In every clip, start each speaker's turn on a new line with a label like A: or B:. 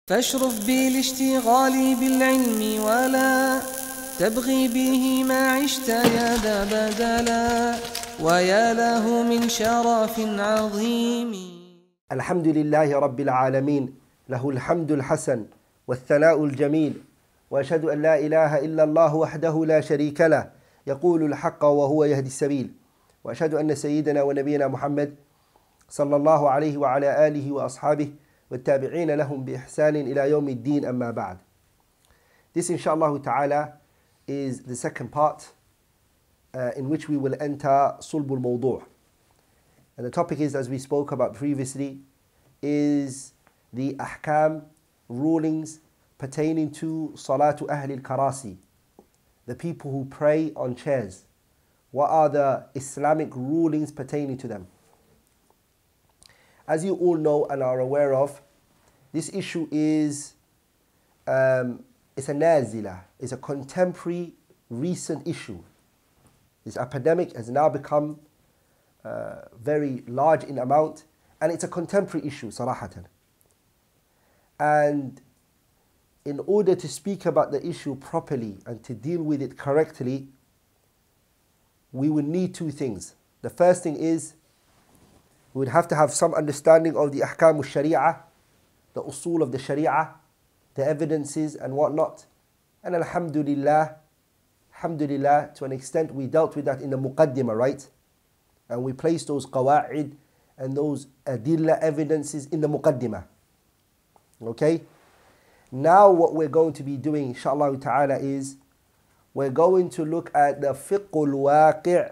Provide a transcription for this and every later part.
A: فاشرف بالاشتغال بالعلم ولا تبغي به ما عشت يا ذا بدلا ويا له من شرف عظيم.
B: الحمد لله رب العالمين، له الحمد الحسن والثناء الجميل، وأشهد أن لا إله إلا الله وحده لا شريك له يقول الحق وهو يهدي السبيل، وأشهد أن سيدنا ونبينا محمد صلى الله عليه وعلى آله وأصحابه والتابعين لهم بإحسان إلى يوم الدين أما بعد. This inshallah ta'ala is the second part in which we will enter صلب الموضوع. And the topic is, as we spoke about previously, is the ahkam, rulings pertaining to salatu ahli al-karasi, the people who pray on chairs. What are the Islamic rulings pertaining to them? As you all know and are aware of, this issue is it's a nazila, it's a contemporary, recent issue. This epidemic has now become very large in amount, and it's a contemporary issue, sarahatan. And in order to speak about the issue properly and to deal with it correctly, we will need two things. The first thing is, we would have to have some understanding of the ahkam al-sharia, the usul of the sharia, the evidences and whatnot. And alhamdulillah, to an extent we dealt with that in the muqaddimah, right? And we placed those qawa'id and those adilla evidences in the muqaddimah. Okay? Now what we're going to be doing, inshallah ta'ala, is we're going to look at the fiqhul waqi',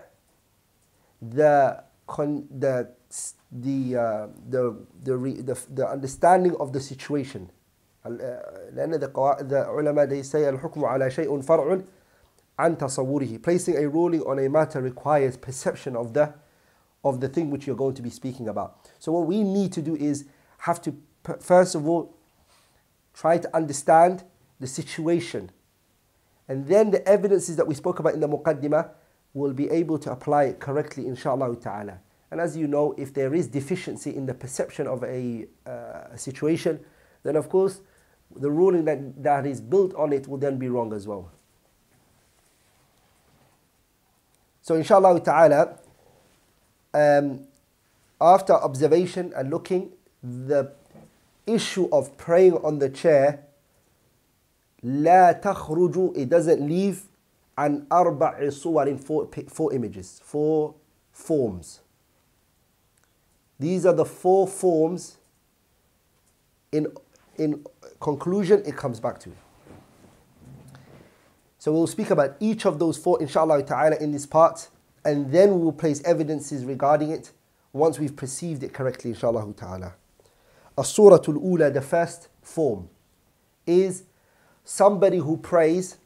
B: the understanding of the situation. لأن the ulama, they say الحكم على شيء فرع عن تصوره. Placing a ruling on a matter requires perception of the thing which you're going to be speaking about. So what we need to do is have to first of all try to understand the situation, and then the evidences that we spoke about in the muqaddimah will be able to apply it correctly, inshallah ta'ala. And as you know, if there is deficiency in the perception of a situation, then of course the ruling that is built on it will then be wrong as well. So inshallah ta'ala, after observation and looking, the issue of praying on the chair, لا تخرج, it doesn't leave عن أربع صور, four images, four forms. These are the four forms in conclusion it comes back to. So we'll speak about each of those four inshallah ta'ala in this part, and then we will place evidences regarding it once we've perceived it correctly inshallah ta'ala. As-suratul ula, the first form, is somebody who prays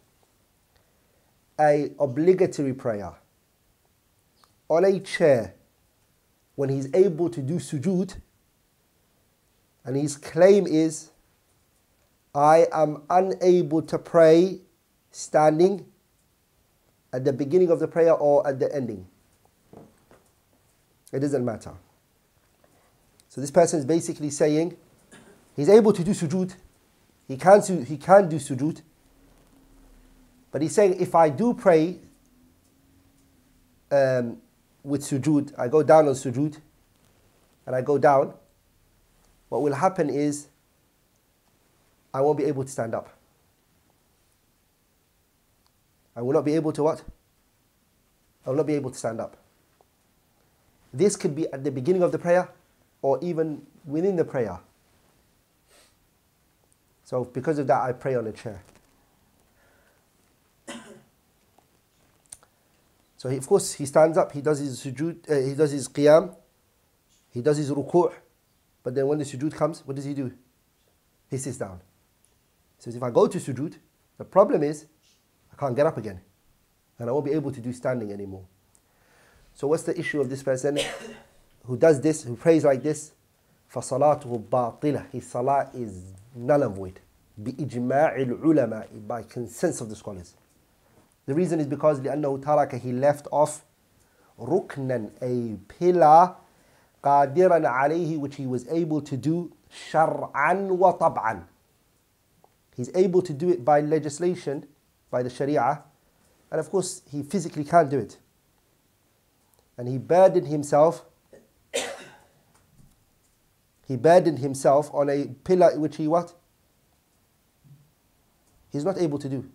B: a obligatory prayer on a chair when he's able to do sujood, and his claim is, I am unable to pray standing at the beginning of the prayer or at the ending. It doesn't matter. So this person is basically saying he's able to do sujood, he can do sujood, but he's saying if I do pray with sujood, I go down on sujood and I go down, what will happen is I won't be able to stand up. I will not be able to what? I will not be able to stand up. This could be at the beginning of the prayer or even within the prayer. So because of that, I pray on a chair. So of course he stands up, he does his sujood, he does his qiyam, he does his ruku', but then when the sujood comes, what does he do? He sits down. He says, if I go to sujood, the problem is I can't get up again, and I won't be able to do standing anymore. So what's the issue of this person who does this, who prays like this? فَصَلَاتُهُ بَاطِلَةٌ, his salah is null and void, بِإِجْمَاعِ الْعُلَمَاءِ, by consensus of the scholars. The reason is because لأنه ترك, he left off رُكْنًا, a pillar, قادرا عليه, which he was able to do شرعا وطبعا, He's able to do it by legislation, by the Sharia, and of course he physically can't do it. And he burdened himself on a pillar which he what? He's not able to do.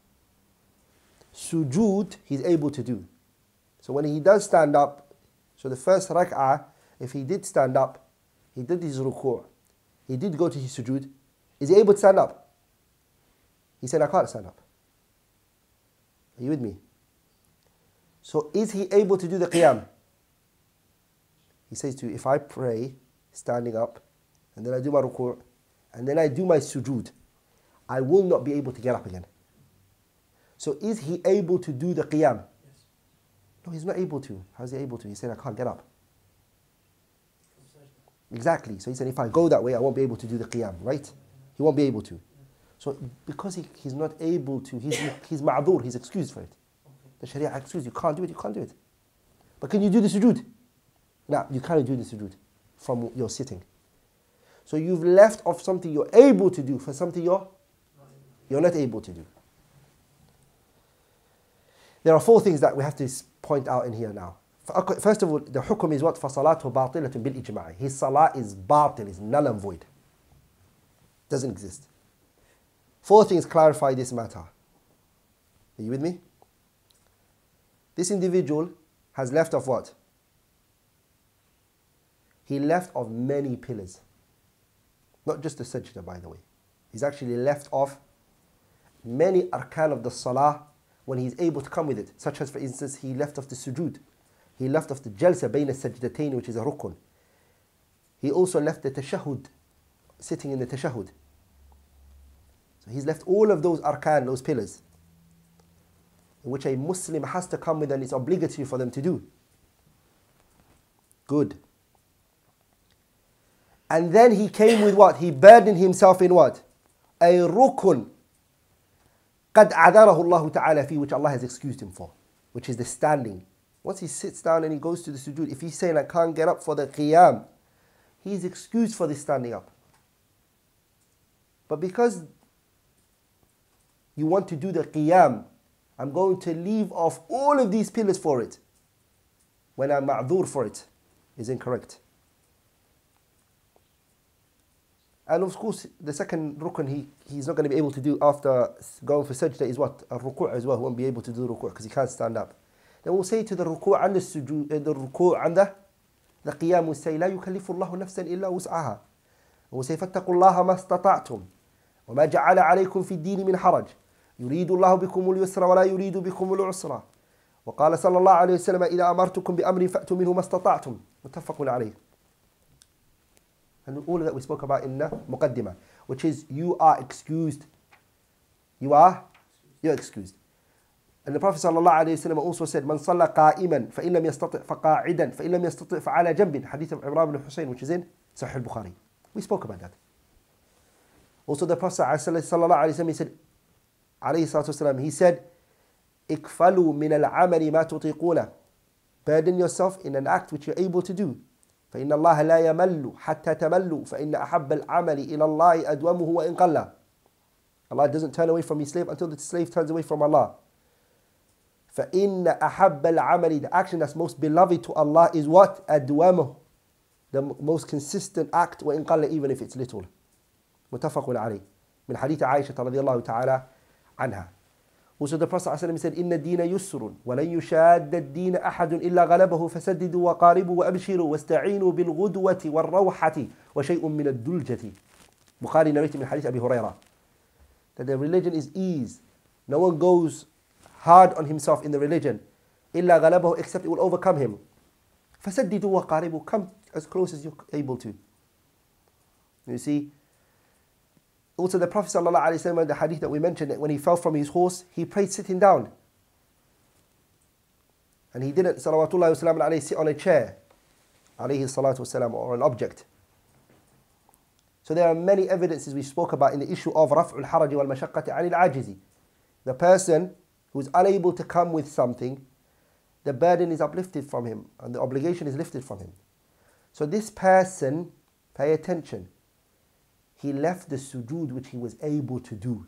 B: Sujood, he's able to do. So when he does stand up, so the first rak'ah, if he did stand up, he did his ruku', he did go to his sujood, is he able to stand up? He said, I can't stand up. Are you with me? So is he able to do the qiyam? He says to you, if I pray standing up, and then I do my ruku', and then I do my sujood, I will not be able to get up again. So is he able to do the qiyam? Yes. No, he's not able to. How is he able to? He said, I can't get up. Exactly. So he said, if I go that way, I won't be able to do the qiyam, right? He won't be able to. So because he's not able to, he's ma'dhur, he's excused for it. The Sharia excuse, you can't do it, you can't do it. But can you do the sujood? No, you can't do the sujood from your sitting. So you've left off something you're able to do for something you're not able to do. There are 4 things that we have to point out in here now. First of all, the hukum is what? فَصَلَاتُهُ بَاطِلَةٌ بِالْإِجْمَاعِ. His salah is batil, is null and void. Doesn't exist. 4 things clarify this matter. Are you with me? This individual has left off what? He left off many pillars. Not just the sajda, by the way. He's actually left off many arkan of the salah when he's able to come with it. Such as, for instance, he left off the sujood. He left off the jalsa bayna sajdatayn, which is a rukun. He also left the tashahhud, sitting in the tashahhud. So he's left all of those arkan, those pillars, which a Muslim has to come with, and it's obligatory for them to do. Good. And then he came with what? He burdened himself in what? A rukun. قَدْ عَذَرَهُ اللَّهُ تَعَالَى فِي, which Allah has excused him for, which is the standing. Once he sits down and he goes to the sujood, if he's saying, I can't get up for the qiyam, he's excused for this standing up. But because you want to do the qiyam, I'm going to leave off all of these pillars for it, when I'm ma'dhur for it, is incorrect. And of course, the second rukun he's not going to be able to do after going for sajda is what? A ruku' as well. He won't be able to do ruku' because he can't stand up. Then we'll say to the ruku' and the sujood, the ruku' and the qiyam, we'll say, لا يكلف الله نفسا إلا وسعها. We'll say, فاتقوا الله ما استطعتم وما جعل عليكم في الدين من حرج يريد الله بكم اليسر ولا يريد بكم العسر وقال صلى الله عليه وسلم إذا أمرتكم بأمر فأتوا منه ما استطعتم. متفق عليه. And all of that we spoke about in the muqaddimah, which is you are excused. You're excused. And the Prophet ﷺ also said, من صلى قائما فإن لم يستطع فقاعدا فإن لم يستطع فعلى جنب. Hadith of Imran ibn Hussein, which is in Sahih al-Bukhari. We spoke about that. Also the Prophet ﷺ, he said, عليه الصلاة والسلام, he said, اكفلوا من العمل ما تطيقون. Burden yourself in an act which you're able to do. فإن الله لا يمل حتى تملوا فإن أحب العمل إلى الله أدومه وإن قل. Allah doesn't turn away from his slave until the slave turns away from Allah. فإن أحب العمل, the action that's most beloved to Allah is what? أدومه, the most consistent act, وإن قل, even if it's little. متفق عليه. من حديث عائشة رضي الله تعالى عنها. Also the Prophet ﷺ said, إن الدين يسر ولن يشاد الدين أحد إلا غلبه فسددوا وقاربوا وأبشروا واستعينوا بالغدوة والروحة وشيء من الدلجة. Bukhari narrated من حديث أبي هريرة. That the religion is ease. No one goes hard on himself in the religion. إلا غلبه, except it will overcome him. فسددوا وقاربوا, come as close as you're able to. You see? Also the Prophet ﷺ, the hadith that we mentioned, that when he fell from his horse, he prayed sitting down. And he didn't, salawatullahi wa salam alayhi, sit on a chair, alayhi salatu wasalam, or an object. So there are many evidences we spoke about in the issue of raf'ul haraji wal mashaqqati anil ajizi. The person who is unable to come with something, the burden is uplifted from him, and the obligation is lifted from him. So this person, pay attention, he left the sujood which he was able to do.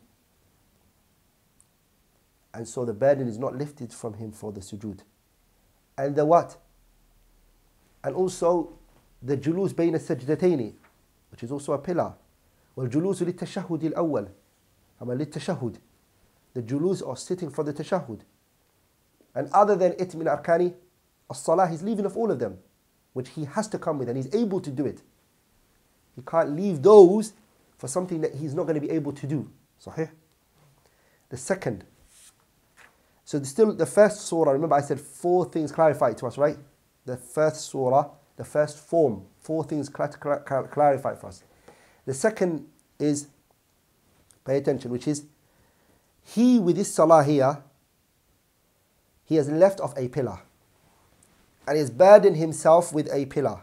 B: And so the burden is not lifted from him for the sujood. And the what? And also the julus bayna sajdataini, which is also a pillar. والجلوس للتشهد الأول. أما للتشهد. The julus are sitting for the tashahhud. And other than it min arkani as-salah, he's leaving off all of them, which he has to come with, and he's able to do it. He can't leave those for something that he's not going to be able to do. Sahih? The second. So still the first surah, remember I said 4 things clarified to us, right? The first surah, the first form, 4 things clarified for us. The second is, pay attention, which is, he with his salah here, he has left off a pillar. And he's burdened himself with a pillar.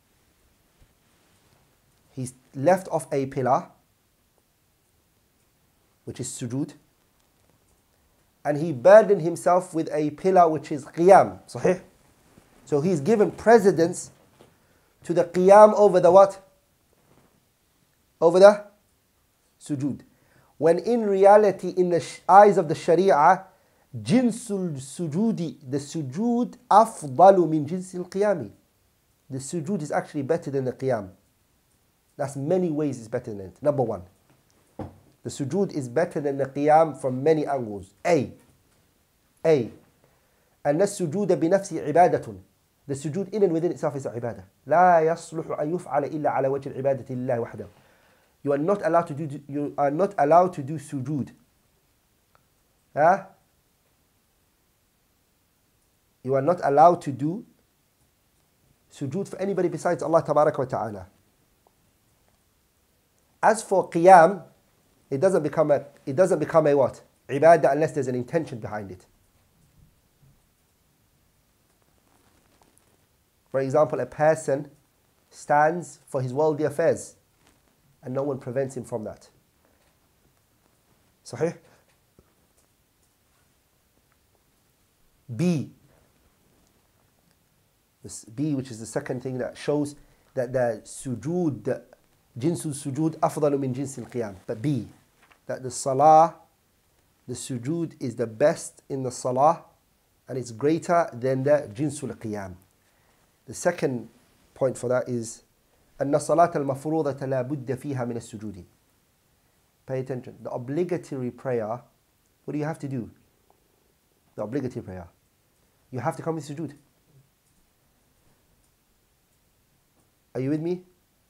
B: He's left off a pillar, which is sujood. And he burdened himself with a pillar which is qiyam. Sahih? So he's given precedence to the qiyam over the what? Over the sujood. When in reality, in the eyes of the sharia, jinsul sujudi, the sujood afdalu min jinsil qiyami. The sujood is actually better than the qiyam. That's many ways it's better than it. Number 1. The sujood is better than the qiyam from many angles. A. أن السجود بنفسه عبادة. The sujood in and within itself is a ibadah. لا يصلح أن يفعل إلا على وجه العبادة لله وحده. You are not allowed to do sujood. You are not allowed to do sujood for anybody besides Allah Tabaraka wa Ta'ala. As for qiyam, it doesn't become a what? Ibadah unless there's an intention behind it. For example, a person stands for his worldly affairs and no one prevents him from that. Sahih? B. This B, which is the second thing that shows that the sujood, jinsul sujood afdalu min jinsil qiyam. But B, that the salah, the sujood is the best in the salah and it's greater than the jinsul qiyam. The second point for that is أن الصلاة المفروضة لا بد فيها من السجود. Pay attention. The obligatory prayer, what do you have to do? The obligatory prayer. You have to come with sujood. Are you with me?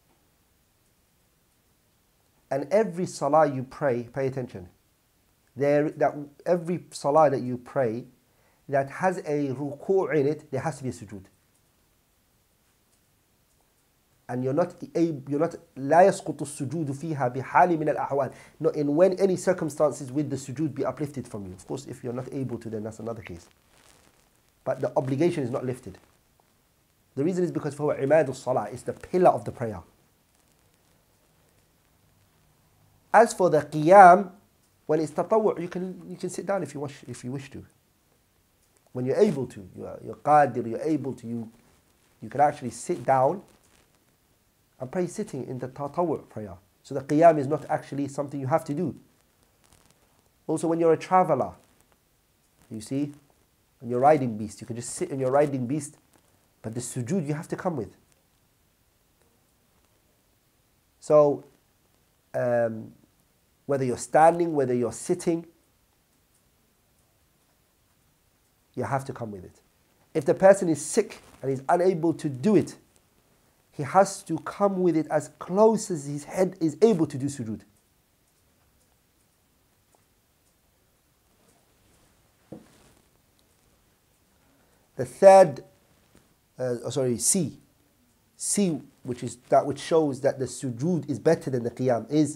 B: And every salah you pray, pay attention. Every salah that you pray that has a ruku' in it, there has to be a sujood. And you're not لا يسقط السجود فيها بحال من الأحوال. Not in when any circumstances will the sujood be uplifted from you. Of course, if you're not able to, then that's another case. But the obligation is not lifted. The reason is because for imadul salah, it's the pillar of the prayer. As for the qiyam, when it's tatawwu', you can sit down if you wish to. When you're able to, you're qadir, you're able to, you can actually sit down and pray sitting in the tatawwu' prayer. So the qiyam is not actually something you have to do. Also when you're a traveler, you see, when you're riding beast, you can just sit in your riding beast, but the sujood you have to come with. So whether you're standing, whether you're sitting, you have to come with it. If the person is sick and is unable to do it, he has to come with it as close as his head is able to do sujood. The third, C, which is that which shows that the sujood is better than the qiyam, is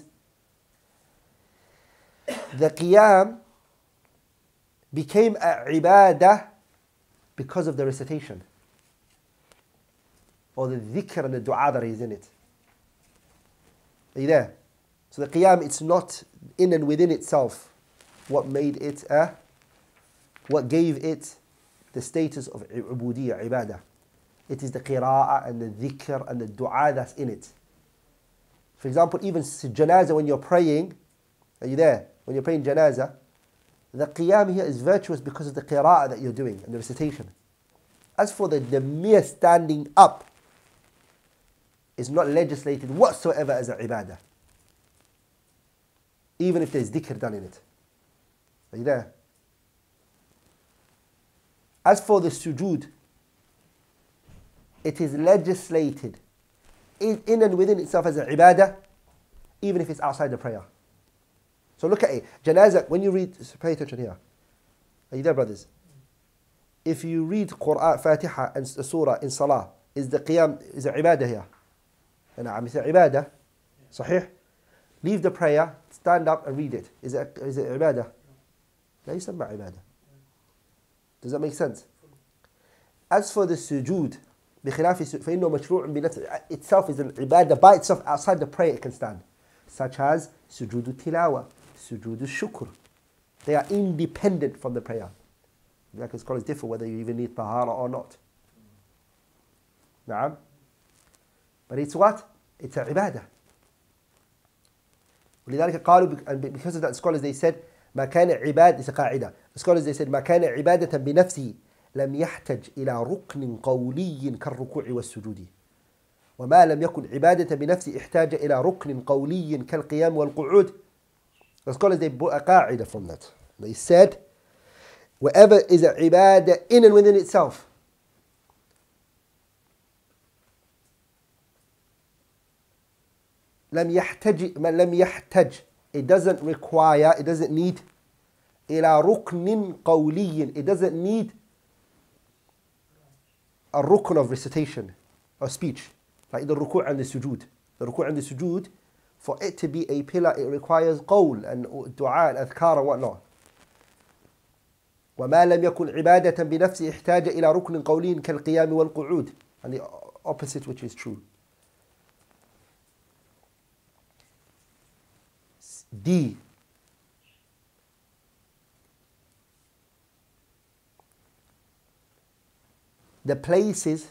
B: the qiyam became a ibadah because of the recitation, or the dhikr and the dua that is in it. Are you there? So the qiyam, it's not in and within itself what made it what gave it the status of ubudiyyah, ibadah. It is the qira'ah and the dhikr and the dua that's in it. For example, even janazah when you're praying, are you there? When you're praying janazah, the qiyam here is virtuous because of the qira'ah that you're doing and the recitation. As for the mere standing up, is not legislated whatsoever as an ibadah. Even if there's dhikr done in it. Are you there? As for the sujood, it is legislated in and within itself as an ibadah, even if it's outside the prayer. So look at it. Janazah, when you read, pay attention here. Are you there, brothers? If you read Quran, Fatiha and Surah in Salah, is the qiyam, is it ibadah here? نعم, it's ibadah. صحيح? Leave the prayer, stand up and read it. Is it ibadah? لا يسمى ibadah. Does that make sense? As for the sujood, بخلاف فإنه مشروع بنفسه, itself is an ibadah by itself, outside the prayer it can stand. Such as sujood tilawa, sujood shukr. They are independent from the prayer. Like scholars differ whether you even need tahara or not. نعم. But it's what? It's an ibadah. ولذلك قالوا, and because of that scholars they said ما كان عباد, it's a قاعدة. The scholars they said ما كان عبادة بنفسه لم يحتج إلى ركن قولي كالركوع والسجود وما لم يكن عبادة بنفسه احتاج إلى ركن قولي كالقيام والقعود. The scholars they brought a قاعدة from that. They said whatever is an ibadah in and within itself, لم يحتج, it doesn't require, it doesn't need إلى ركن قولي, it doesn't need a rukn of recitation or speech, like the ruku' and the sujood. The ruku' and the sujood, for it to be a pillar, it requires qawl and dua and adhkar and whatnot. وما لم يكن عبادة بنفسه احتاج إلى ركن قولي كالقيام والقعود. And the opposite, which is true. D. The places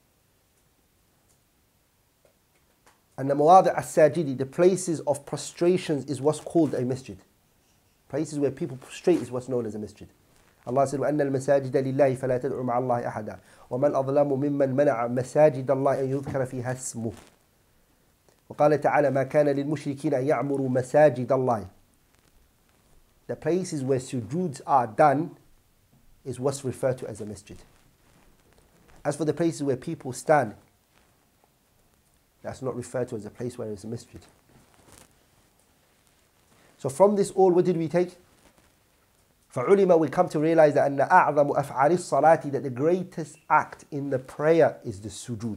B: and the mawadi' as-sajidi, the places of prostrations is what's called a masjid. Places where people prostrate is what's known as a masjid. Allah said, وَأَنَّ الْمَسَاجِدَ لِلَّهِ فَلَا تَدْعُوا مَعَ اللَّهِ أَحَدًا وَمَنْ أَظْلَمُ مِمَّنْ مَنَعَ مَسَاجِدَ اللَّهِ أَنْ يُذْكَرَ فِيهَا اسْمُهُ وقال تعالى ما كان للمشركين أن يعمروا مساجد الله. The places where sujuds are done is what's referred to as a masjid. As for the places where people stand, that's not referred to as a place where it's a masjid. So from this all, what did we take? فَعُلِمَ, we come to realize that أَنَّ أَعْظَمُ أَفْعَالِ الصَّلَاةِ, that the greatest act in the prayer is the sujood.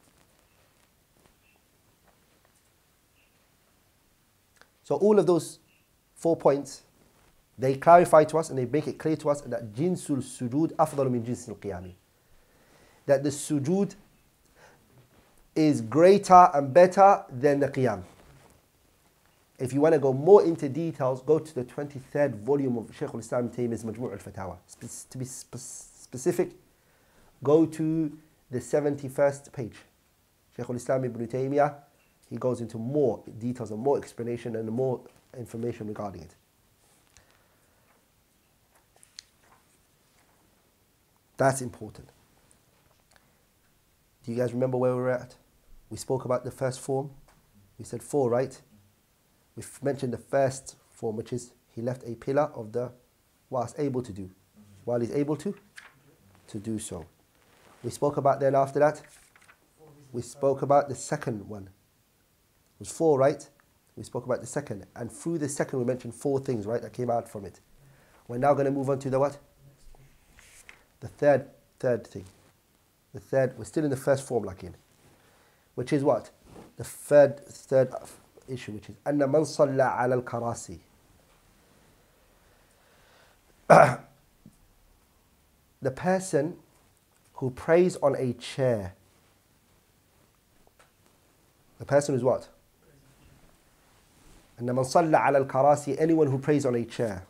B: So all of those 4 points, they clarify to us and they make it clear to us that jinsul sujood afdalu min jinsil qiyami. That the sujood is greater and better than the qiyam. If you want to go more into details, go to the 23rd volume of Shaykh al-Islam Ibn Taymiyyah's Majmu' al-Fatawa. To be specific, go to the 71st page. Shaykh al-Islam Ibn Taymiyyah, he goes into more details and more explanation and more information regarding it. That's important. Do you guys remember where we were at? We spoke about the first form. We said 4, right? We've mentioned the first form, which is he left a pillar of the whilst able to do. While he's able to do so. We spoke about then after that. We spoke about the second one. It was 4, right? We spoke about the second. And through the second we mentioned 4 things, right? That came out from it. We're now going to move on to the what? The third thing. The third, we're still in the first form, like which is what? The third issue, which is أن من صلى على الكراسي. The person who prays on a chair. The person who's what? أن من صلى على الكراسي, anyone who prays on a chair.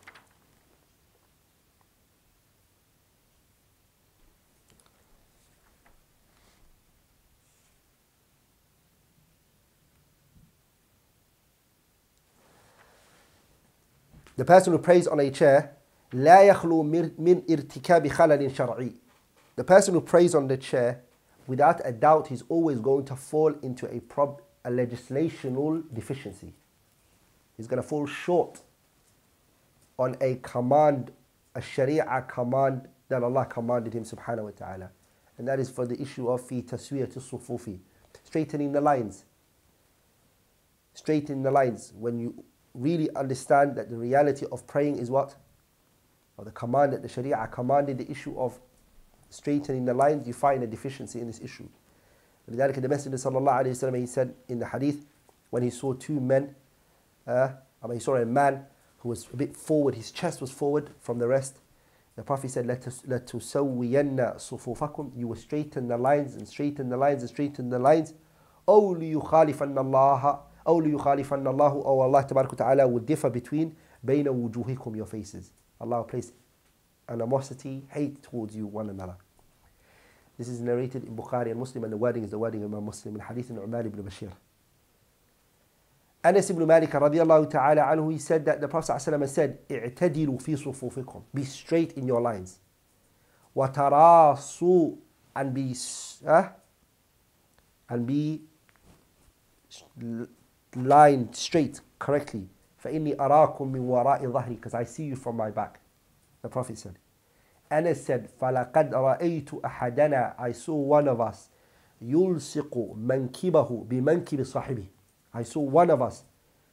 B: The person who prays on a chair, لا يخلو من ارتكاب خلل شرعي. The person who prays on the chair, without a doubt, he's always going to fall into a legislational deficiency. He's going to fall short on a command, a sharia command that Allah commanded him subhanahu wa ta'ala. And that is for the issue of fi taswiyat as-sufufi, straightening the lines. Straightening the lines. When you really understand that the reality of praying is what? Or the command that the sharia commanded, the issue of straightening the lines, you find a deficiency in this issue. لذلك the Messenger sallallahu alayhi wa sallam, he said in the hadith, when he saw two men, he saw a man who was a bit forward, his chest was forward from the rest. The Prophet said, لَتُسَوِّيَنَّ صُفُوفَكُمْ, you will straighten the lines and straighten the lines and straighten the lines. أَوْ لِيُخَالِفَنَّ اللَّهُ, or Allah Tabarak Ta'ala will differ between بَيْنَ وُجُوهِكُمْ, your faces. Allah will place animosity, hate towards you, one another. This is narrated in Bukhari and Muslim, and the wording is the wording of Imam Muslim in Hadith Nu'man ibn Bashir. Anas ibn Malik radiyallahu ta'ala anhu, he said that the Prophet ﷺ said, اعتدلوا في صفوفكم, be straight in your lines. وتراصوا, and be lined straight correctly. فإني أراكم من وراء ظهري, because I see you from my back. The Prophet said. Anas said, فَلَقَدْ رَأَيْتُ أَحَدَنَا, I saw one of us, يُلْصِقُ مَنْكِبَهُ بِمَنْكِبِ صَاحِبِهِ, I saw one of us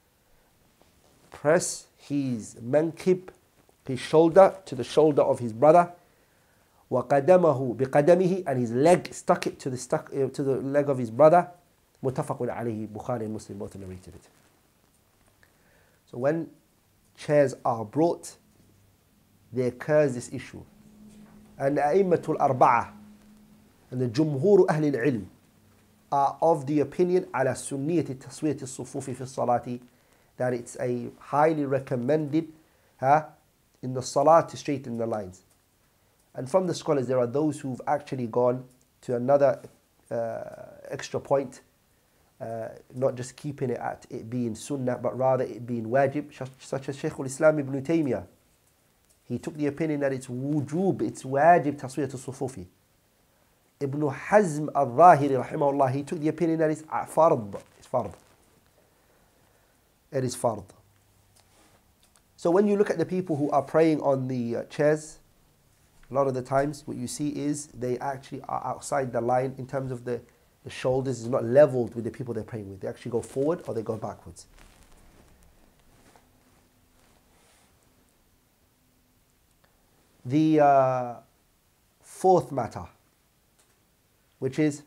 B: press his mankib, his shoulder, to the shoulder of his brother, وَقَدَمَهُ بِقَدَمِهِ, and his leg stuck it to the leg of his brother. مُتَفَقٌ عَلَيْهِ, Bukhari and Muslim both narrated it. So when chairs are brought, there occurs this issue. And A'immatul Arba'ah and the Jumhur Ahlil Ilm are of the opinion ala sunniyati taswiyati as-sufufi fi salati, that it's a highly recommended in the salat to straighten the lines. And from the scholars, there are those who've actually gone to another extra point, not just keeping it at it being sunnah, but rather it being wajib, such as Shaykh al-Islam ibn Taymiyyah. He took the opinion that it's wujub, it's wajib taswiyat as-sufufi. Ibn Hazm al-Zahiri rahimahullah, he took the opinion that it's fard. It's fard. It is fard. So when you look at the people who are praying on the chairs, a lot of the times what you see is they actually are outside the line in terms of the shoulders is not leveled with the people they're praying with. They actually go forward or they go backwards. The fourth matter, which is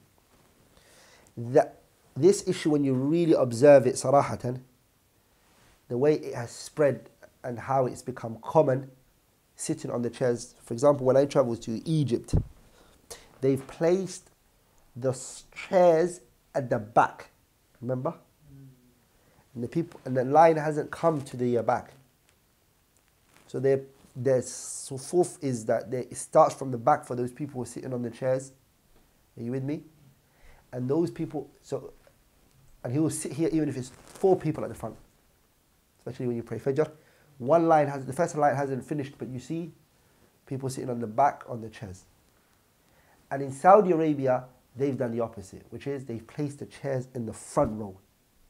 B: that this issue, when you really observe it sarahatan, the way it has spread and how it's become common, sitting on the chairs. For example, when I traveled to Egypt, they've placed the chairs at the back, remember? And the line hasn't come to the back. So their sufuf is that it starts from the back for those people who are sitting on the chairs. Are you with me? And those people, and he will sit here even if it's 4 people at the front. Especially when you pray Fajr. The first line hasn't finished, but you see people sitting on the back on the chairs. And in Saudi Arabia, they've done the opposite, which is they've placed the chairs in the front row.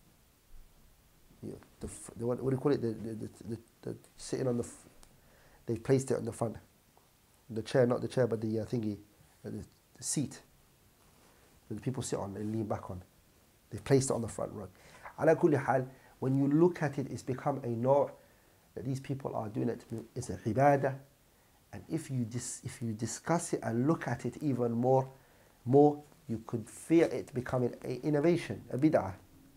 B: What do you call it? The sitting on the. They've placed it on the front. The chair, not the chair, but the thingy, the seat that the people sit on and lean back on. They've placed it on the front row. Ala kulli hal, when you look at it, it's become a no' that these people are doing it. It's a ibadah. And if you discuss it and look at it even more, you could fear it becoming an innovation, a bid'ah.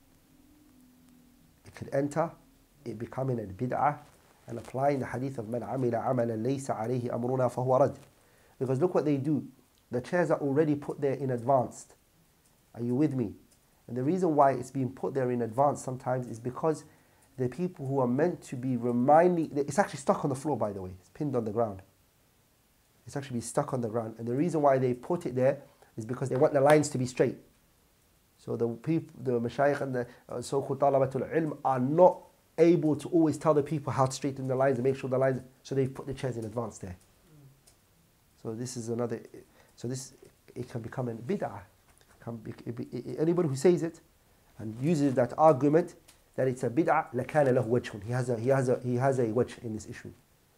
B: It could enter it becoming a bid'ah and applying the hadith of man amila amalan laysa alayhi amruna fahuwa rad. Because look what they do. The chairs are already put there in advance. Are you with me? And the reason why it's being put there in advance sometimes is because the people who are meant to be reminding, it's actually stuck on the floor, by the way. It's pinned on the ground. It's actually stuck on the ground. And the reason why they put it there is because they want the lines to be straight. So the people, the mashayikh and the so-called talabatul ilm are not able to always tell the people how to straighten the lines and make sure the lines, so they've put the chairs in advance there. So this is another, so this, it can become a bid'ah. Anybody who says it and uses that argument that it's a bid'ah, لَكَانَ لَهُ وَجْهٌ. He has a wajh in this issue.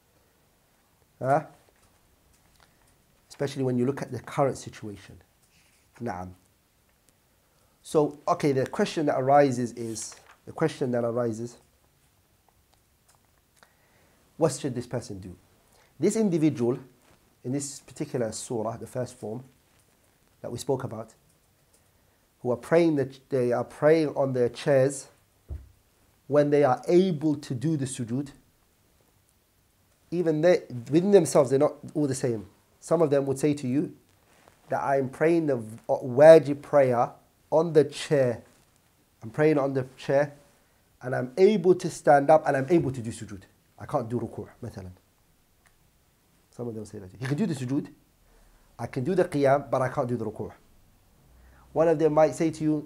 B: Especially when you look at the current situation. Na'am. So, okay, the question that arises, what should this person do? This individual, in this particular surah, the first form that we spoke about, who are praying, they are praying on their chairs when they are able to do the sujood. Even they, within themselves, they're not all the same. Some of them would say to you that I'm praying the wajib prayer on the chair. I'm praying on the chair and I'm able to stand up and I'm able to do sujood. I can't do ruku', مثلا. Some of them say that. He can do the sujood, I can do the qiyam, but I can't do the ruku'. One of them might say to you,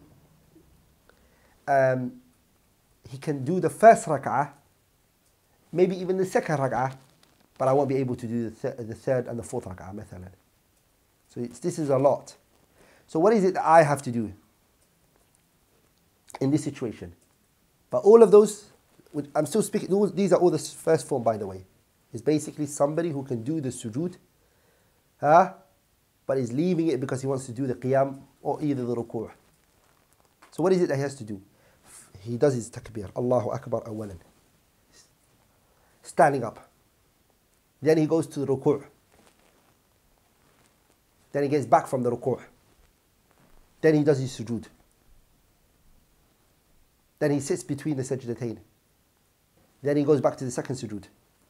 B: he can do the first rak'ah, maybe even the second rak'ah, but I won't be able to do the third and the fourth rak'ah, مثلا. So this is a lot. So what is it that I have to do in this situation? But all of those, I'm still speaking, these are all the first form, by the way. It's basically somebody who can do the sujood, but is leaving it because he wants to do the qiyam or either the ruku'. So what is it that he has to do? He does his takbir, Allahu Akbar awalan, standing up. Then he goes to the ruku'. Then he gets back from the ruku'. Then he does his sujood. Then he sits between the sajdatayn. Then he goes back to the second sujood.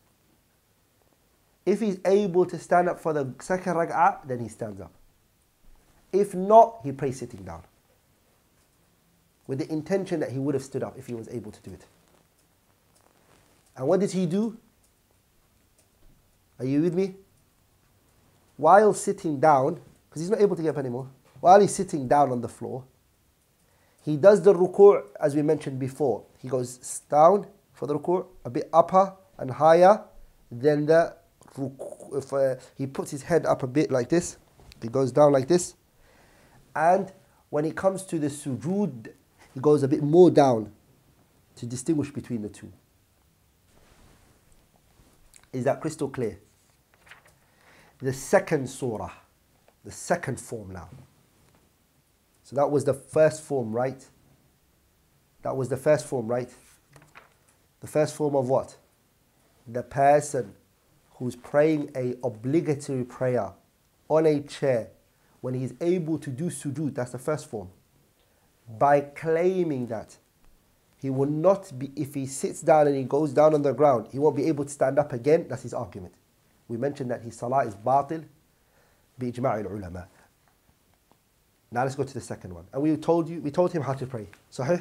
B: If he's able to stand up for the second rak'ah, then he stands up. If not, he prays sitting down, with the intention that he would have stood up if he was able to do it. And what did he do? Are you with me? While sitting down, because he's not able to get up anymore, while he's sitting down on the floor, he does the ruku' as we mentioned before. He goes down for the ruku', a bit upper and higher than the ruku'. He puts his head up a bit like this, he goes down like this, and when it comes to the sujood, he goes a bit more down to distinguish between the two. Is that crystal clear? The second surah, the second form now. So that was the first form, right? That was the first form, right? The first form of what? The person who's praying a obligatory prayer on a chair when he's able to do sujood, that's the first form. By claiming that he will not be, if he sits down and he goes down on the ground, he won't be able to stand up again, that's his argument. We mentioned that his salah is batil bi-ijma' al-ulama. Now let's go to the second one. And we told him how to pray. Sahih?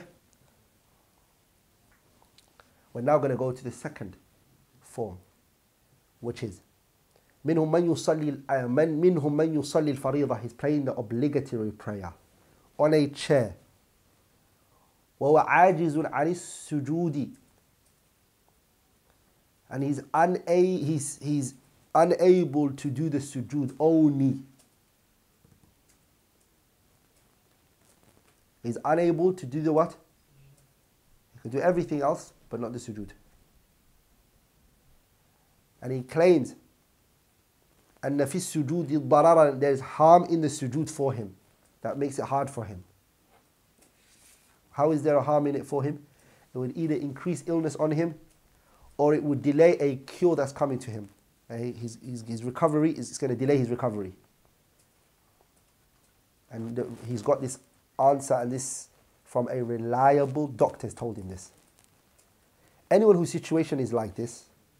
B: We're now going to go to the second form, which is منهم من يصلي الفريضة. He's praying the obligatory prayer on a chair. وهو عاجز عن السجود. And he's unable to do the sujood only. He's unable to do the what? He can do everything else, but not the sujood. And he claims, أن في السجود ضررا, there is harm in the sujood for him. That makes it hard for him. How is there a harm in it for him? It would either increase illness on him, or it would delay a cure that's coming to him. His recovery is going to delay his recovery. And he's got this answer, and this from a reliable doctor has told him this. Anyone whose situation is like this,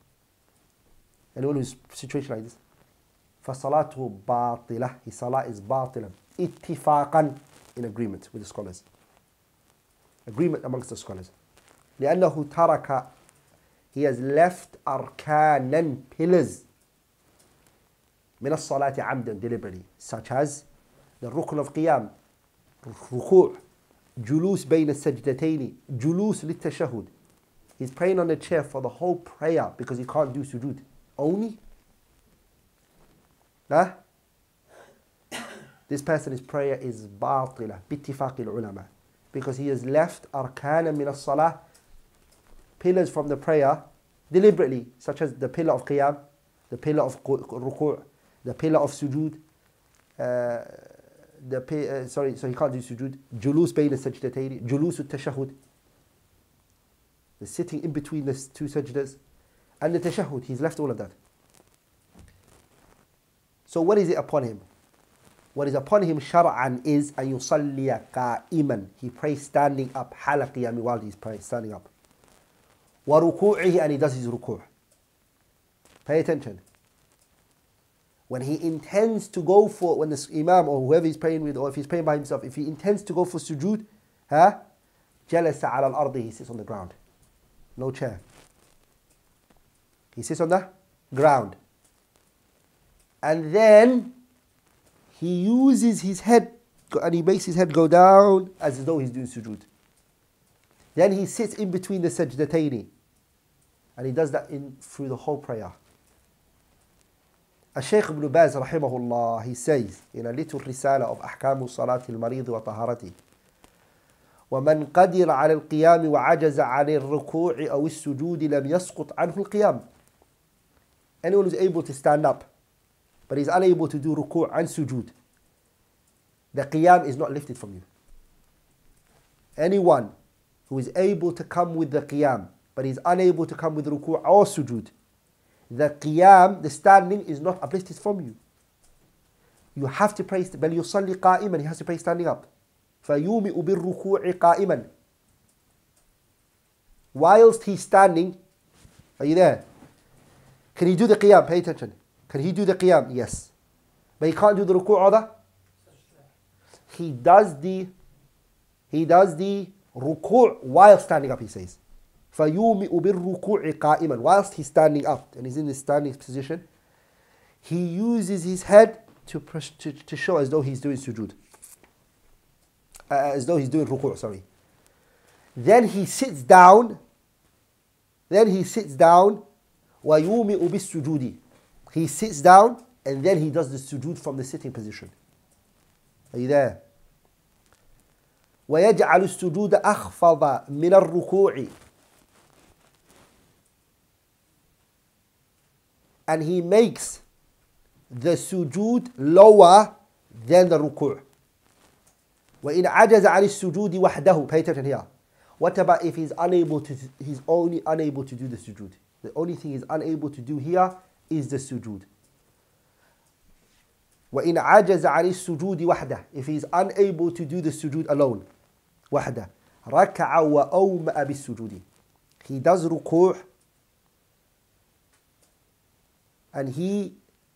B: فَصَلَاتُهُ بَاطِلَةٌ, his salah is batil, ittifaqan, in agreement with the scholars. Agreement amongst the scholars. لأنه ترك, he has left arkanan, pillars, من الصلاة عمدا, deliberately, such as the rukn of qiyam, ruku', julus بين السجدتين, julus للتشهد, He's praying on the chair for the whole prayer because he can't do sujood. Only? Huh? This person's prayer is باطلة باتفاق العلماء, because he has left أركانا من الصلاة, pillars from the prayer, deliberately, such as the pillar of qiyam, the pillar of ruku', the pillar of sujood, so he can't do sujood, julus bayna sajdatayn, julus al-tashahhud, the sitting in between the two sajdas, and the tashahhud. He's left all of that. So what is it upon him? What is upon him shar'an is أن يصلي قائما. He prays standing up, حال قيامي, while he's praying, standing up. وَرُكُوعِهِ, and he does his ruku'. Pay attention. When he intends to go for, when the imam or whoever he's praying with, or if he's praying by himself, if he intends to go for sujood, جَلَسَ عَلَى الْأَرْضِ, he sits on the ground. No chair. He sits on the ground. And then he uses his head, and he makes his head go down as though he's doing sujood. Then he sits in between the sajdatayn, and he does that through the whole prayer. Shaykh Ibn Baz rahimahullah, he says in a little risala of أحكام الصلاة المريض وطهارته: ومن قدر على القيام وعجز عن الركوع أو السجود لم يسقط عنه القيام. Anyone who's able to stand up, but is unable to do ruku' and sujood, the qiyam is not lifted from you. Anyone who is able to come with the qiyam, but is unable to come with ruku' or sujood, the qiyam, the standing, is not uplifted from you. You have to pray, بل يصلي قائما, he has to pray standing up. فيومئ بالركوع قائما. Whilst he's standing, are you there? Can he do the qiyam? Pay attention. Can he do the qiyam? Yes. But he can't do the ruku' or the? He does the ruku' while standing up, he says. فَيُومِئُ بِالرُّكُوعِ قَائِمًا. Whilst he's standing up, and he's in this standing position, he uses his head to show as though he's doing sujood. As though he's doing ruku', sorry. Then he sits down. وَيُومِئُ بِالسُّجُودِ. He sits down, and then he does the sujood from the sitting position. Are you there? وَيَجْعَلُ السُّجُودَ أَخْفَضَ مِنَ الرُّكُوعِ. And he makes the sujood lower than the ruku'. وَإِنْ عَجَزَ عَنِ السُّجُودِ وَحْدَهُ. Pay attention here. What about if he's only unable to do the sujood? The only thing he's unable to do here is the sujood. وَإِنْ عَجَزَ عَنِ السُّجُودِ وَحْدَهُ. If he's unable to do the sujood alone, وحده ركع وأومأ بالسجود. He does ruku' and he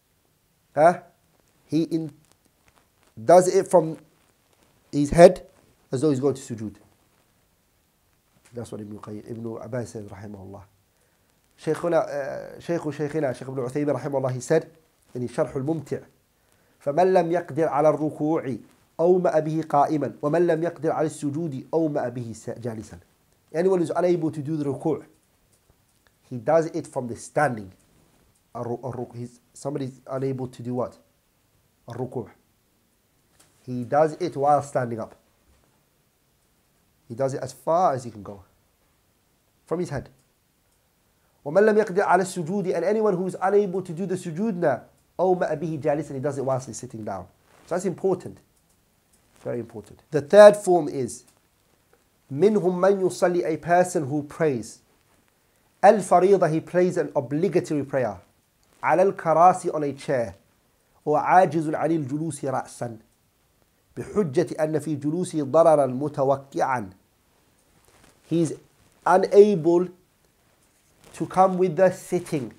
B: does it from his head as though he's going to sujood. That's what Ibn Abbas says, rahimahullah. Shaykhina Shaykh Ibn Uthaymin, rahimahullah, he said in his Sharh al-Mumti', فَمَنْ لَمْ يَقْدِرْ عَلَى الرُّكُوعِ أومأ به قائما ومن لم يقدر على السجود أومأ به جالسا. Anyone who's unable to do the ruku', he does it from the standing. Somebody's unable to do what? A ruku'. He does it while standing up. He does it as far as he can go from his head. ومن لم يقدر على السجود, and anyone who is unable to do the sujood now, أومأ به جالسا, he does it whilst he's sitting down. So that's important. Very important. The third form is منهم من يصلي, a person who prays الفريضة, he prays an obligatory prayer على الكراسي, on a chair, وعاجز عن الجلوس رأسا بحجة أن في جلوسه ضررا متوقعا. He's unable to come with the sitting.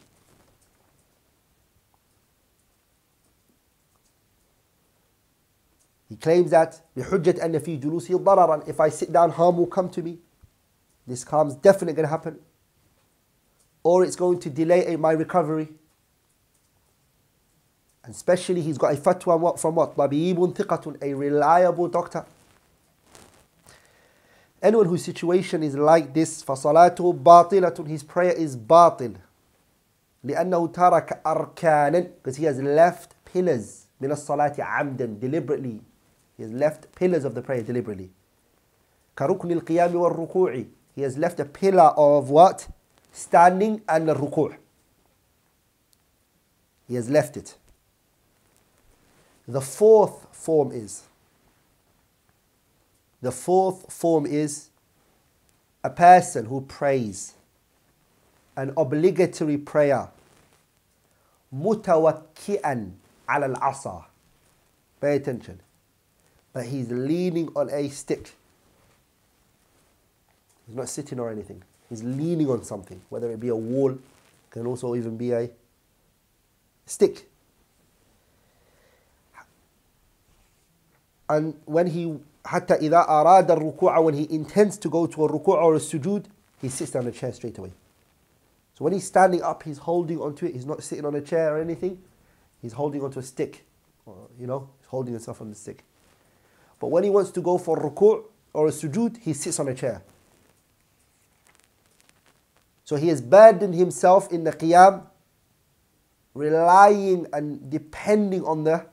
B: He claims that بحجة أن في جلوسه ضررا, if I sit down, harm will come to me. This harm's definitely going to happen, or it's going to delay my recovery. And especially he's got a fatwa from what? طبيب ثقة, a reliable doctor. Anyone whose situation is like this, فَصَلَاتُهُ بَاطِلَةٌ, his prayer is batil. لأنه ترك أركانا, because he has left pillars من الصلاة عمدا, deliberately. He has left pillars of the prayer deliberately. كركن القيام والركوع, he has left a pillar of what? Standing and the ruku'. He has left it. The fourth form is a person who prays an obligatory prayer متوكئا على العصا. Pay attention. But he's leaning on a stick. He's not sitting or anything. He's leaning on something, whether it be a wall, can also even be a stick. And when he حتى إذا أراد الركوع, when he intends to go to a ruku' or a sujood, he sits down in a chair straight away. So when he's standing up, he's holding onto it. He's not sitting on a chair or anything. He's holding onto a stick. Or, he's holding himself on the stick. But when he wants to go for ruku' or a sujood, he sits on a chair. So he has burdened himself in the qiyam, relying and depending on the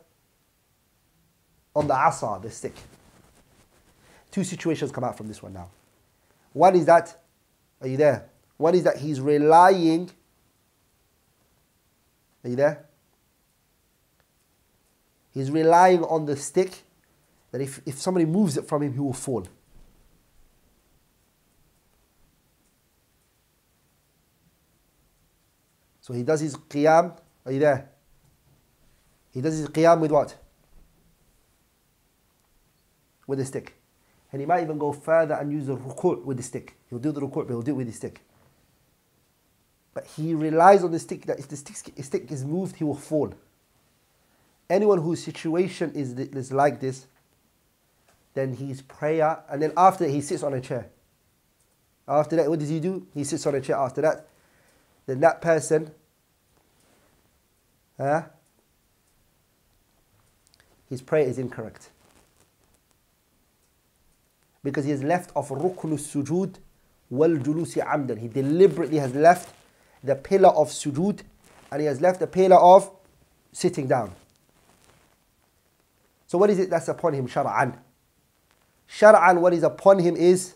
B: asa, the stick. Two situations come out from this one now. One is that, are you there? One is that he's relying, are you there? He's relying on the stick, that if somebody moves it from him, he will fall. So he does his qiyam, are you there? He does his qiyam with what? With a stick. And he might even go further and use the ruku' with the stick. He'll do the ruku', but he'll do it with the stick. But he relies on the stick, that if the stick is moved, he will fall. Anyone whose situation is like this, then his prayer, and then after that he sits on a chair. After that, what does he do? He sits on a chair after that. Then that person, his prayer is incorrect. Because he has left off ruknu sujood wal julusi amdan. He deliberately has left the pillar of sujood and he has left the pillar of sitting down. So what is it that's upon him shar'an? Shar'an, what is upon him is,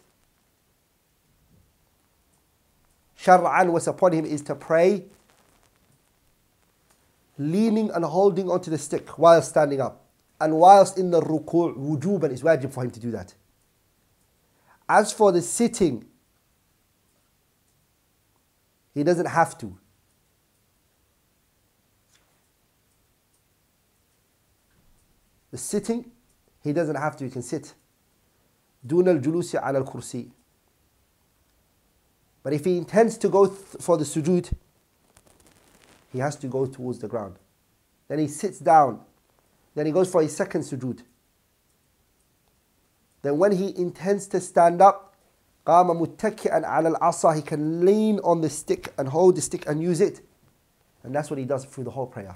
B: shar'an, what's upon him is to pray leaning and holding onto the stick while standing up. And whilst in the ruku' wujuban, is wajib for him to do that. As for the sitting, he doesn't have to. The sitting, he doesn't have to, he can sit. دون الجلوس على الكرسي. But if he intends to go for the sujood, he has to go towards the ground. Then he sits down. Then he goes for his second sujood. Then when he intends to stand up, قام متكئا على العصا, he can lean on the stick and hold the stick and use it. And that's what he does through the whole prayer.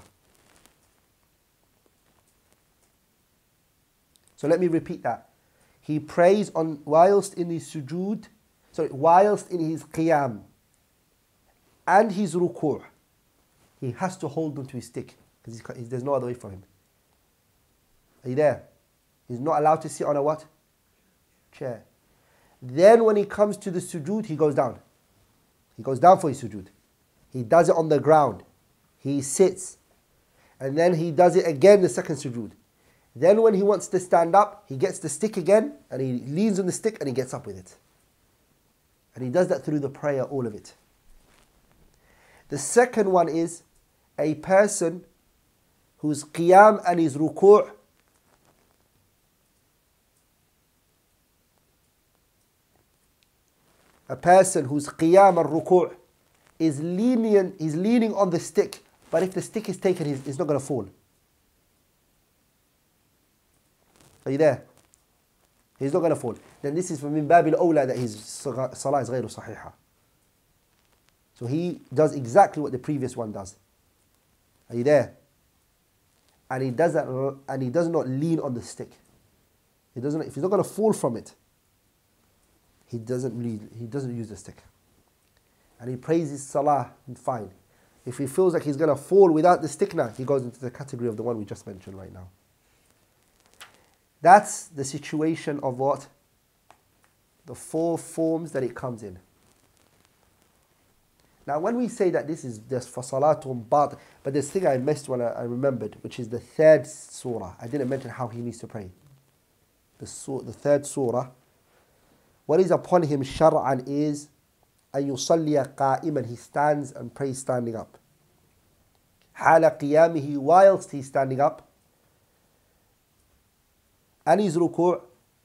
B: So let me repeat that. He prays on whilst in his sujood, whilst in his qiyam and his ruku', he has to hold onto his stick because there's no other way for him. Are you there? He's not allowed to sit on a what? Chair. Then when he comes to the sujood, he goes down. He goes down for his sujood. He does it on the ground. He sits. And then he does it again the second sujood. Then when he wants to stand up, he gets the stick again and he leans on the stick and he gets up with it. And he does that through the prayer, all of it. The second one is a person whose qiyam and his ruku' a person whose qiyam and ruku' is leaning on the stick, but if the stick is taken, he's not going to fall. Are you there? He's not going to fall. Then this is from min babil awla that his salah is ghayru sahiha. So he does exactly what the previous one does. Are you there? And he does not lean on the stick. If he's not going to fall from it, he doesn't use the stick. And he prays his salah, fine. If he feels like he's going to fall without the stick now, he goes into the category of the one we just mentioned right now. That's the situation of what? The 4 forms that it comes in. Now when we say that this is just for salatum bat, but this thing I missed when I remembered, which is the 3rd surah. I didn't mention how he needs to pray. The 3rd surah. What is upon him shar'an is أن يصلي قائما, he stands and prays standing up. حال قيامه, whilst he's standing up. And his ruku'.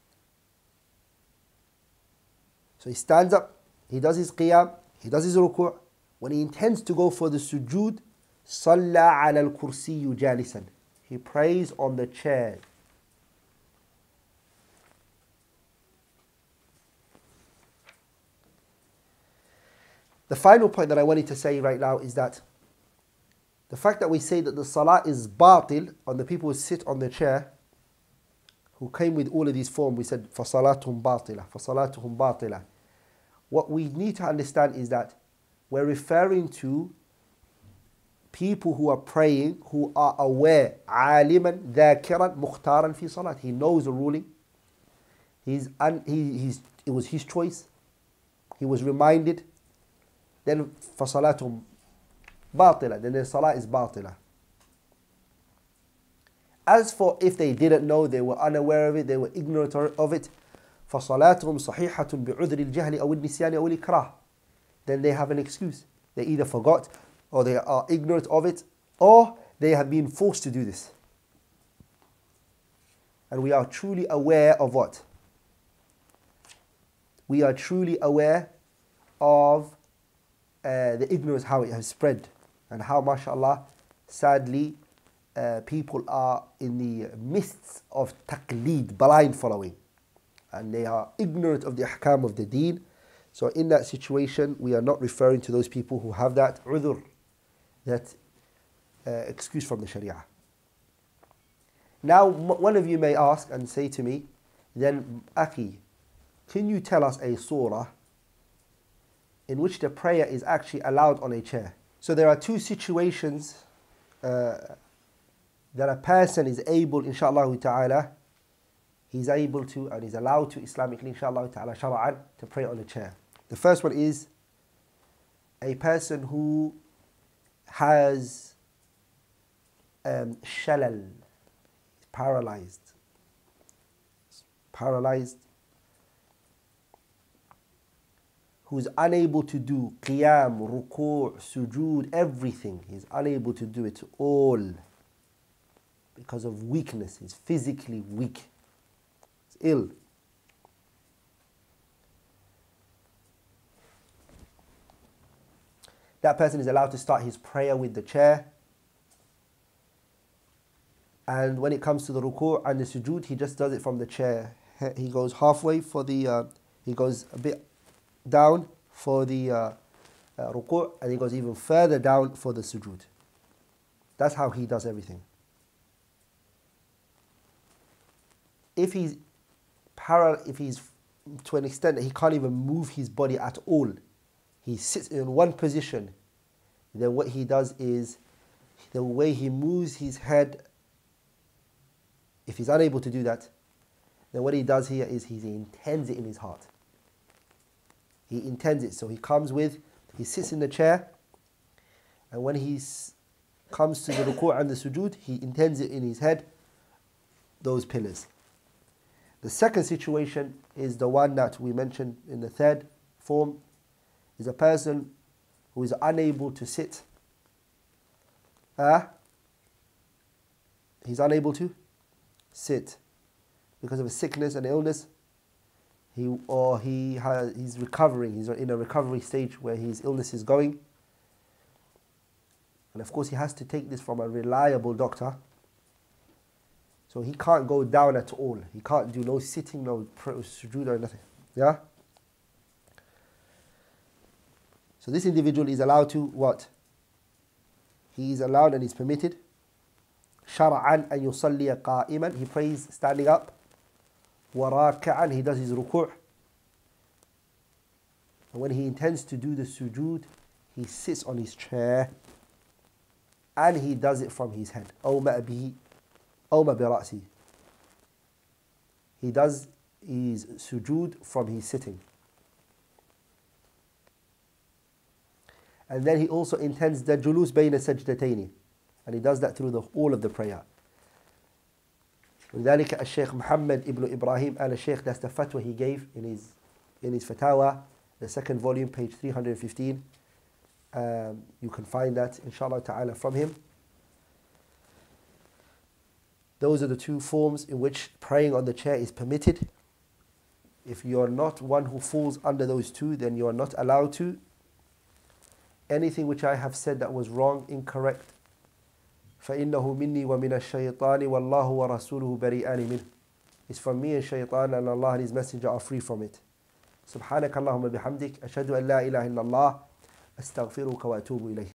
B: So he stands up, he does his qiyam, he does his ruku'. When he intends to go for the sujood, صلى على الكرسي جالسا, he prays on the chair. The final point that I wanted to say right now is that the fact that we say that the salah is batil on the people who sit on the chair, who came with all of these forms, we said فَصَلَاتُهُمْ بَاطِلَةٌ فَصَلَاتُهُمْ بَاطِلَةٌ. What we need to understand is that we're referring to people who are praying, who are aware, عَالِمًا ذَاكِرًا مُخْتَارًا فِي صَلَاةٍ. He knows the ruling. It was his choice. He was reminded. Then فَصَلَاتُهُمْ بَاطِلَةٌ. Then their salah is baṭila. As for if they didn't know, they were unaware of it, they were ignorant of it, فَصَلَاتُهُمْ صَحِيحَةٌ بِعُذْرِ الْجَهْلِ أَوِ النِّسْيَانِ أَوِ الْإِكْرَاهِ. Then they have an excuse. They either forgot, or they are ignorant of it, or they have been forced to do this. And we are truly aware of what? We are truly aware of the ignorance, how it has spread, and how, mashallah, sadly, people are in the midst of taqleed, blind following, and they are ignorant of the ahkam of the deen. So in that situation, we are not referring to those people who have that udhr, that excuse from the sharia. Now, one of you may ask and say to me, then, Aki, can you tell us a surah in which the prayer is actually allowed on a chair? So there are 2 situations that a person is able, inshaAllah ta'ala, he's able to and is allowed to Islamically, inshaAllah ta'ala, shara'an, to pray on a chair. The first one is a person who has shalal, paralyzed, who is unable to do qiyam, ruku', sujood, everything. He's unable to do it all because of weakness. He's physically weak. He's ill. That person is allowed to start his prayer with the chair. And when it comes to the ruku' and the sujood, he just does it from the chair. He goes halfway for the, he goes a bit down for the ruku', and he goes even further down for the sujood. That's how he does everything. If he's to an extent that he can't even move his body at all, he sits in one position, then what he does is, the way he moves his head, if he's unable to do that, then what he does here is he intends it in his heart. He intends it. So he sits in the chair, and when he comes to the ruku' and the sujood, he intends it in his head, those pillars. The second situation is the one that we mentioned in the 3rd form, is a person who is unable to sit. He's unable to sit because of a sickness and illness. He's recovering. He's in a recovery stage where his illness is going. And of course he has to take this from a reliable doctor. So he can't go down at all. He can't do no sitting, no sujood or nothing. Yeah? So this individual is allowed to what? He is allowed and is permitted. شرعا أن يصلي قائما. He prays standing up. وراكعا. He does his ruku'. And when he intends to do the sujood, he sits on his chair and he does it from his head. أومأ به أومأ برأسه. He does his sujood from his sitting. And then he also intends the julus bayna sajdatayn. And he does that through all of the prayer. ولذلك الشيخ محمد ibn Ibrahim al-Sheikh, that's the fatwa he gave in his fatawa, the second volume, page 315. You can find that, inshallah ta'ala, from him. Those are the two forms in which praying on the chair is permitted. If you are not one who falls under those two, then you are not allowed to. Anything which I have said that was wrong, incorrect, فَإِنَّهُ مِنِّي وَمِنَ الشَّيْطَانِ وَاللَّهُ وَرَسُولُهُ بَرِيئَانِ مِنْهُ. It's from me and shaitan, and Allah and His Messenger are free from it. سبحانك اللهم بحمدك أشهد أن لا إله إلا الله أستغفرك وأتوب إليه.